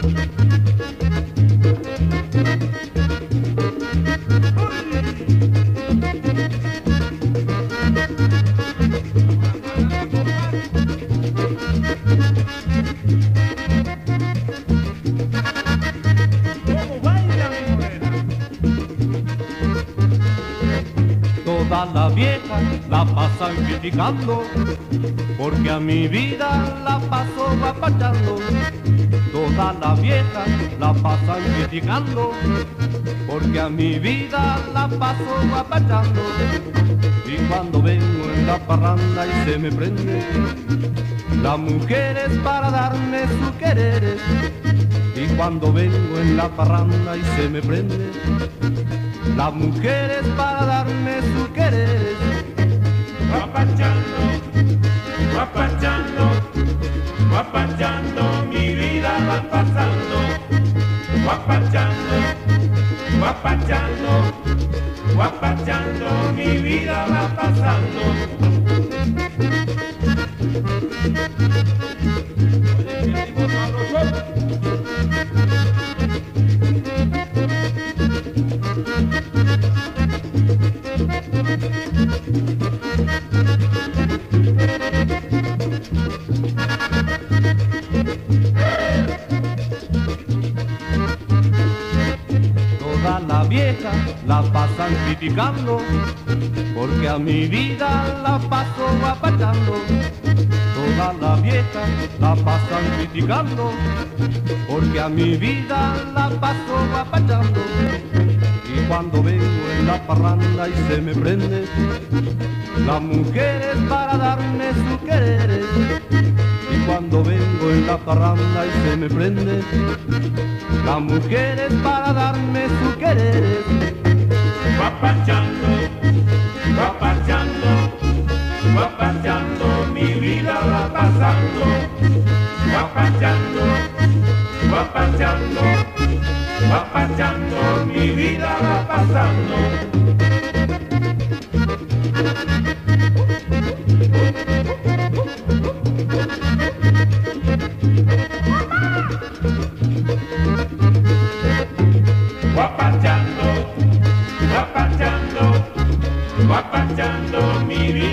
Toda la vieja la pasan criticando, porque a mi vida la paso apachando. Toda la vieja la pasan criticando, porque a mi vida la paso apachando. Y cuando vengo en la parranda y se me prende, las mujeres para darme sus quereres. Y cuando vengo en la parranda y se me prende, las mujeres para darme sus quereres. Guapachando, guapachando, guapachando, mi vida va pasando. Guapachando, guapachando, guapachando, mi vida va pasando. Toda la vieja la pasan criticando, porque a mi vida la paso apachando. Toda la vieja la pasan criticando, porque a mi vida la paso apachando. Y cuando vengo en la parranda y se me prende, las mujeres para darme sus quereres. Y cuando vengo en la parranda y se me prende, las mujeres para darme sus quereres. Guapachando, guapachando, guapachando, mi vida va pasando. Guapachando, guapachando, guapachando, mi vida va pasando. Guapachando, guapachando, guapachando, mi vida